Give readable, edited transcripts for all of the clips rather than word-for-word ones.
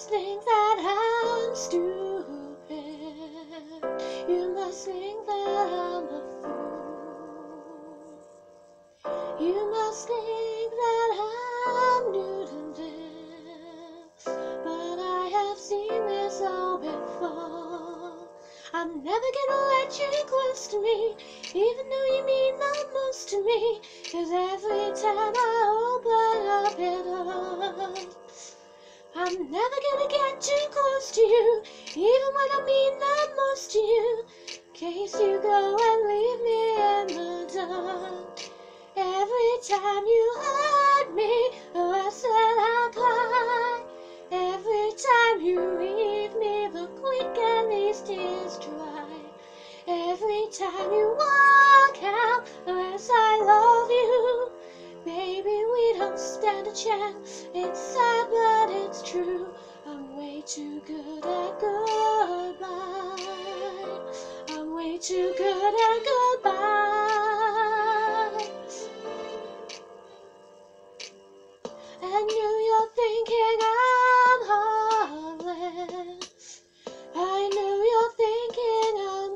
think that I'm stupid. You must think that I'm a fool. You must think that I'm new to this, but I have seen this all before. I'm never gonna let you close to me, even though you mean the most to me, 'cause every time I open up it hurts. I'm never gonna get too close to you, even when I mean the most to you, in case you go and leave me in the dark. Every time you hurt me, the worse that I cry. Every time you leave me, the quicker these tears dry. Every time you walk out, the less I love you. Baby, we don't stand a chance. It's sad, but it's true. I'm way too good at goodbye. I'm way too good at goodbye. I know you're thinking I'm heartless. I know you're thinking I'm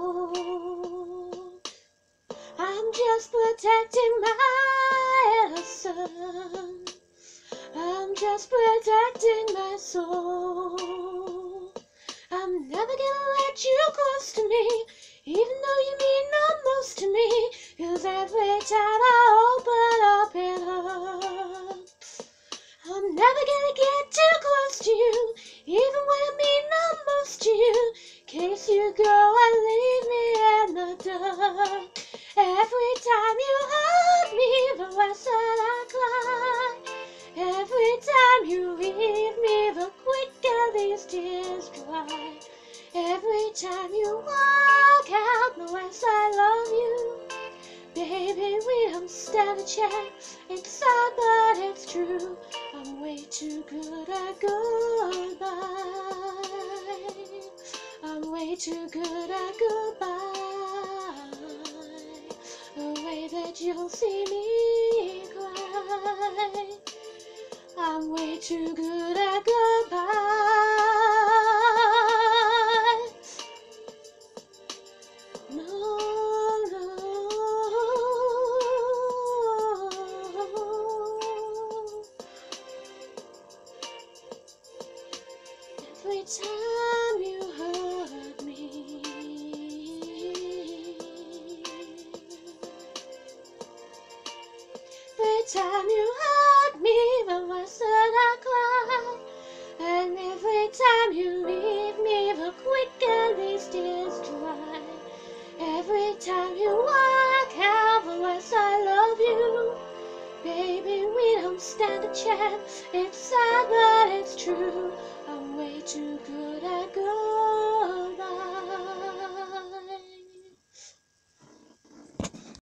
cold. I'm just protecting my innocence. I'm just protecting my soul. I'm never gonna let you close to me, even though you mean the most to me, 'cause every time I open up it hurts. I'm never gonna get too close to you, even when I mean the most to you, in case you go and leave me in the dark. Every time you hurt me, the less that I cry. Every time you leave me, the quicker these tears dry. Every time you walk out, the less I love you. Baby, we don't stand a chance. It's sad, but it's true. I'm way too good at goodbye. I'm way too good at goodbye. The way that you'll see me cry. I'm way too good at goodbye. No, no. Every time you hurt me, every time you hurt me, the worse that I cry. And every time you leave me, the quicker these tears dry. Every time you walk out, the less I love you. Baby, we don't stand a chance. It's sad, but it's true.